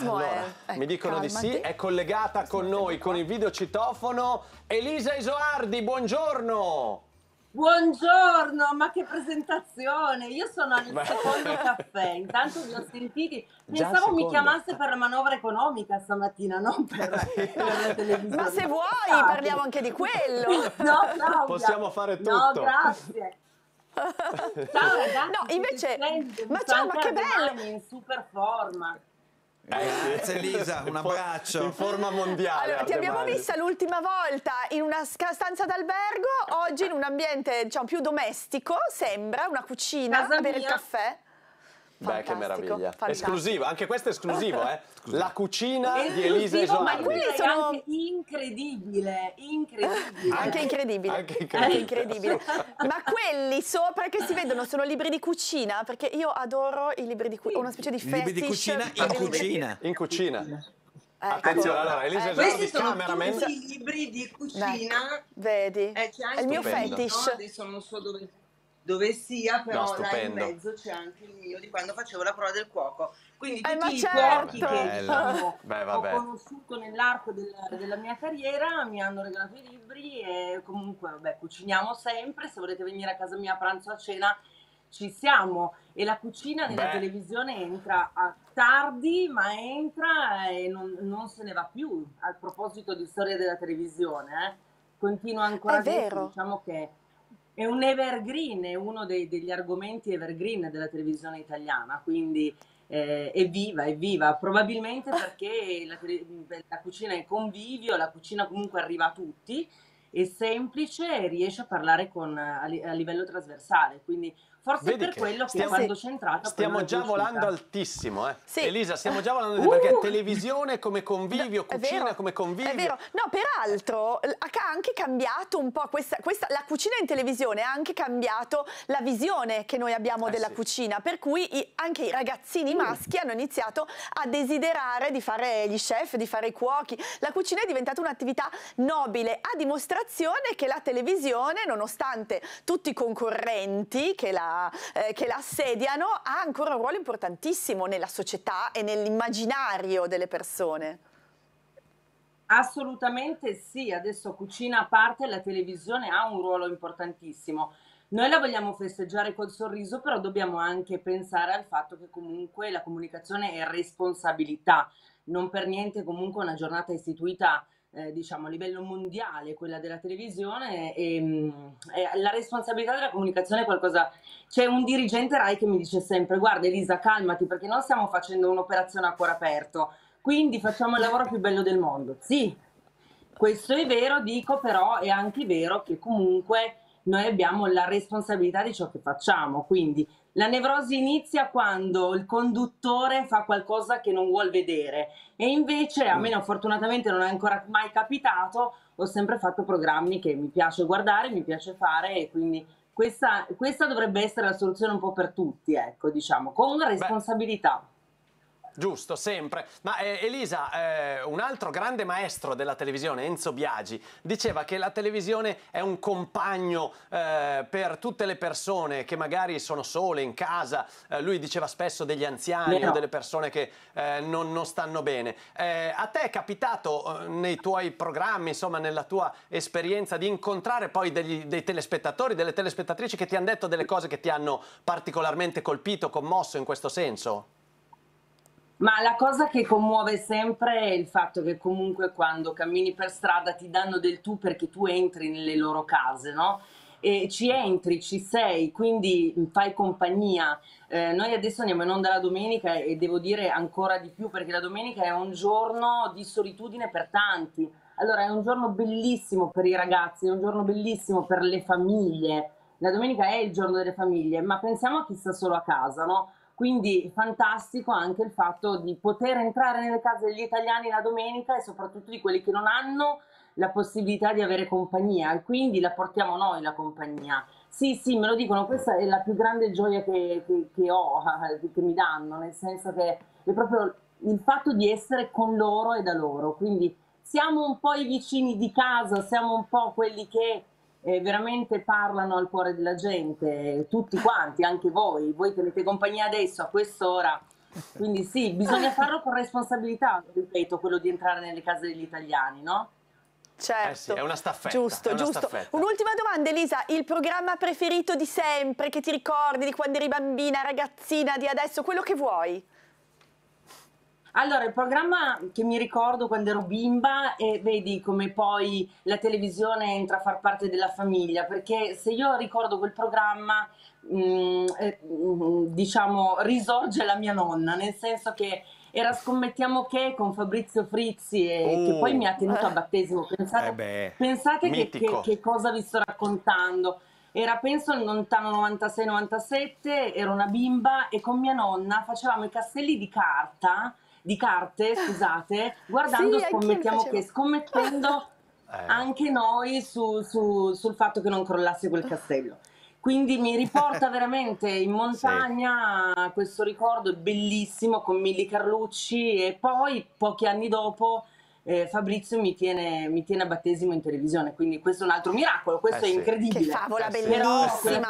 entusiasmo mi dicono di sì, calmati. è collegata con noi con il videocitofono Elisa Isoardi, buongiorno! Buongiorno, ma che presentazione! Io sono al secondo caffè, intanto vi ho sentiti, Già pensavo mi secondo. chiamasse per la manovra economica stamattina, non per la televisione. Ma se vuoi parliamo anche di quello. No, Claudia. Possiamo fare tutto. No, grazie. Ciao ragazzi, No, invece, ma sto ciao, ma anche che bello! domani in super forma. Grazie Elisa, un abbraccio. In forma mondiale. Allora, ti abbiamo Ardemagli. vista l'ultima volta in una stanza d'albergo, oggi in un ambiente, diciamo, più domestico, sembra, una cucina, Casa a bere il mia. caffè. Beh, che Fantastico, meraviglia. fantastico. Esclusivo, anche questo è esclusivo, eh? La cucina di Esclusivo, Elisa ma Isoardi. quelli direi sono- anche incredibile, incredibile. Anche incredibile. Anche Anche incredibile. incredibile. Ma quelli sopra che si vedono sono libri di cucina? Perché io adoro i libri di cucina, una specie di fetish. Libri di cucina in cucina. In cucina. Ecco. Attenzione, allora, Elisa Ecco. Isoardi, Questi sono cameraman. tutti i libri di cucina. Ecco, vedi? C'è anche È il mio stupendo. fetish. No, adesso non so dove sia, però No, là in stupendo. mezzo c'è anche il mio di quando facevo la prova del cuoco. Quindi ma tutti i certo. cuochi che Bello. diciamo, Beh, ho vabbè. conosciuto nell'arco della mia carriera mi hanno regalato i libri e comunque vabbè, cuciniamo sempre. Se volete venire a casa mia a pranzo o a cena ci siamo. E la cucina nella Beh. televisione entra a tardi, ma entra e non se ne va più. A proposito di storia della televisione, continua ancora È adesso, vero. diciamo che è un evergreen, è uno degli argomenti evergreen della televisione italiana, quindi è viva, è viva, probabilmente perché la cucina è convivio, la cucina comunque arriva a tutti, è semplice e riesce a parlare a livello trasversale, quindi forse Vedi è per che quello che stiamo- quando c'è entrata poi Stiamo non è già più uscita. volando altissimo, eh. Sì. Elisa, stiamo già volando perché Uh! televisione come convivio, È cucina vero, come convivio. È vero. No, peraltro ha anche cambiato un po' la cucina in televisione ha anche cambiato la visione che noi abbiamo della sì. cucina, per cui anche i ragazzini maschi hanno iniziato a desiderare di fare gli chef, di fare i cuochi. La cucina è diventata un'attività nobile, a dimostrazione che la televisione, nonostante tutti i concorrenti che la assediano, ha ancora un ruolo importantissimo nella società e nell'immaginario delle persone. Assolutamente sì, adesso cucina a parte, la televisione ha un ruolo importantissimo. Noi la vogliamo festeggiare col sorriso, però dobbiamo anche pensare al fatto che comunque la comunicazione è responsabilità. Non per niente comunque una giornata istituita, diciamo, a livello mondiale, quella della televisione, e la responsabilità della comunicazione è qualcosa. C'è un dirigente Rai che mi dice sempre: guarda Elisa, calmati, perché non stiamo facendo un'operazione a cuore aperto, quindi facciamo il lavoro più bello del mondo. Sì, questo è vero, dico, però è anche vero che comunque noi abbiamo la responsabilità di ciò che facciamo, quindi la nevrosi inizia quando il conduttore fa qualcosa che non vuol vedere e invece, a me fortunatamente non è ancora mai capitato, ho sempre fatto programmi che mi piace guardare, mi piace fare e quindi questa dovrebbe essere la soluzione un po' per tutti, ecco, diciamo, con responsabilità. Giusto, sempre. Ma Elisa, un altro grande maestro della televisione, Enzo Biagi, diceva che la televisione è un compagno per tutte le persone che magari sono sole in casa. Lui diceva spesso degli anziani Vero. o delle persone che non stanno bene. A te è capitato nei tuoi programmi, insomma, nella tua esperienza, di incontrare poi dei telespettatori, delle telespettatrici che ti hanno detto delle cose che ti hanno particolarmente colpito, commosso in questo senso? Ma la cosa che commuove sempre è il fatto che comunque quando cammini per strada ti danno del tu perché tu entri nelle loro case, no? E ci entri, ci sei, quindi fai compagnia. Noi adesso andiamo in onda la domenica e devo dire ancora di più perché la domenica è un giorno di solitudine per tanti. Allora è un giorno bellissimo per i ragazzi, è un giorno bellissimo per le famiglie. La domenica è il giorno delle famiglie, ma pensiamo a chi sta solo a casa, no? Quindi fantastico anche il fatto di poter entrare nelle case degli italiani la domenica e soprattutto di quelli che non hanno la possibilità di avere compagnia e quindi la portiamo noi la compagnia. Sì, sì, me lo dicono, questa è la più grande gioia che ho, che mi danno, nel senso che è proprio il fatto di essere con loro e da loro. Quindi siamo un po' i vicini di casa, siamo un po' quelli che veramente parlano al cuore della gente, tutti quanti, anche voi tenete compagnia adesso a quest'ora Quindi sì, bisogna farlo con responsabilità, ripeto, quello di entrare nelle case degli italiani, no? Certo. Sì, è una staffetta. Giusto, è una giusto. staffetta. Un'ultima domanda, Elisa, il programma preferito di sempre, che ti ricordi di quando eri bambina, ragazzina, di adesso, quello che vuoi? Allora, il programma che mi ricordo quando ero bimba e vedi come poi la televisione entra a far parte della famiglia, perché se io ricordo quel programma, diciamo, risorge la mia nonna, nel senso che era Scommettiamo che con Fabrizio Frizzi e che poi mi ha tenuto a battesimo. Pensate che cosa vi sto raccontando. Era penso nel lontano 96-97, ero una bimba e con mia nonna facevamo i castelli di carte, scusate, guardando Sì, Scommettiamo che, scommettendo anche noi sul fatto che non crollasse quel castello. Quindi mi riporta veramente in montagna, questo ricordo bellissimo con Milly Carlucci e poi pochi anni dopo Fabrizio mi tiene a battesimo in televisione, quindi questo è un altro miracolo, questo è incredibile. Che favola Però bellissima!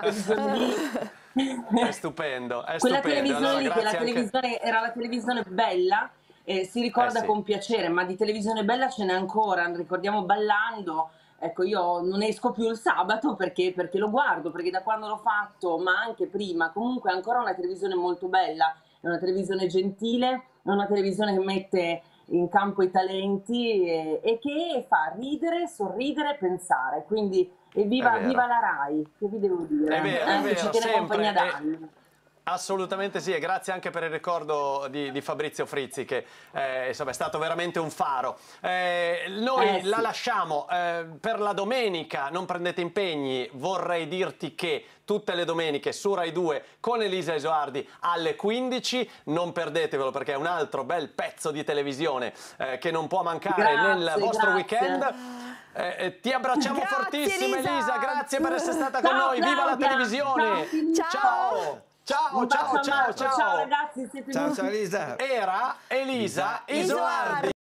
È stupendo, è quella stupendo. televisione Allora, lì, era la televisione bella, si ricorda con piacere, ma di televisione bella ce n'è ancora, ricordiamo Ballando. Ecco, io non esco più il sabato perché lo guardo, perché da quando l'ho fatto, ma anche prima, comunque è ancora una televisione molto bella, è una televisione gentile, è una televisione che mette in campo i talenti e che fa ridere, sorridere, pensare. Quindi viva la Rai, che vi devo dire? È vero, ci tiene compagnia da anni. Assolutamente sì, e grazie anche per il ricordo di Fabrizio Frizzi che insomma, è stato veramente un faro. Noi la lasciamo per la domenica, non prendete impegni, vorrei dirti che tutte le domeniche su Rai 2 con Elisa Esoardi alle 15, non perdetevelo perché è un altro bel pezzo di televisione che non può mancare nel vostro weekend. Ti abbracciamo fortissimo Elisa, grazie per essere stata con noi, viva la televisione! Ciao! Ciao Ciao ragazzi, siete ciao Elisa. Era Elisa Esoardi.